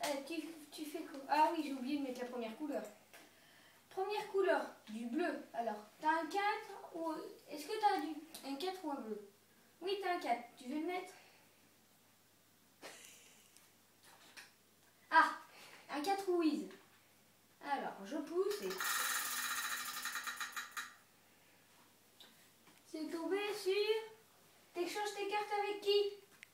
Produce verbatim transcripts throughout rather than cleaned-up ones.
euh, tu, tu fais quoi? Ah oui, j'ai oublié de mettre la première couleur. Première couleur, du bleu. Alors, t'as un quatre ou... Est-ce que t'as du... un quatre ou un bleu? Oui, t'as un quatre. Tu veux le mettre? Ah, un quatre Louise. Alors, je pousse et... C'est tombé sur... T'échanges tes cartes avec qui?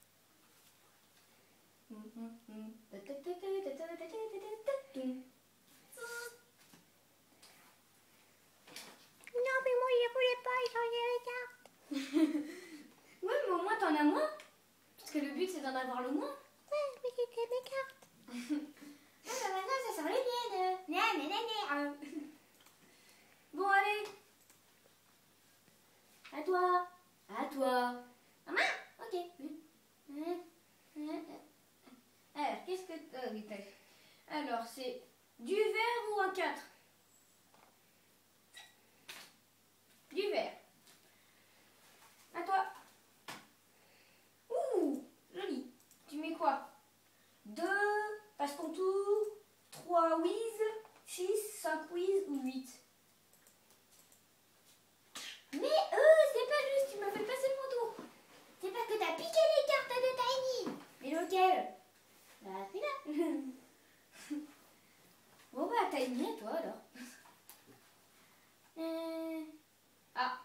Non, mais moi, je voulais pas échanger les cartes. Oui, mais au moins t'en as moins. Parce que le but, c'est d'en avoir le moins. Ouais, mais c'était mes cartes. Ah, bah maintenant, ça sert les miennes. Gna, gna, gna, gna. Bon, allez. À toi. À toi. Maman. Ok. Alors, qu'est-ce que... Ah, oui, t'as- Alors, c'est du vert ou un quatre? Du vert. À toi. Ouh, joli. Tu mets quoi? Deux, passe ton tour. Trois whiz. Six, cinq whiz ou huit. Mais euh, c'est pas juste, tu m'as fait passer mon tour. C'est parce que t'as piqué les cartes de Tiny. Mais lequel? Bah, celui-là. Bon bah, t'as une bien, toi, alors. Euh... Ah.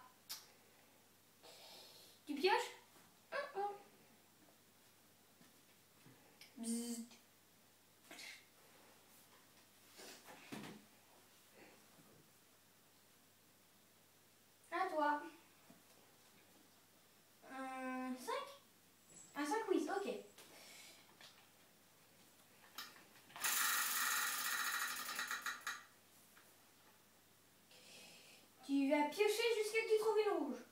Tu pioches? Hum, hum. Bzzz. À toi. Un cinq? Un cinq, oui, ok. Tu vas piocher jusqu'à ce que tu trouves une rouge.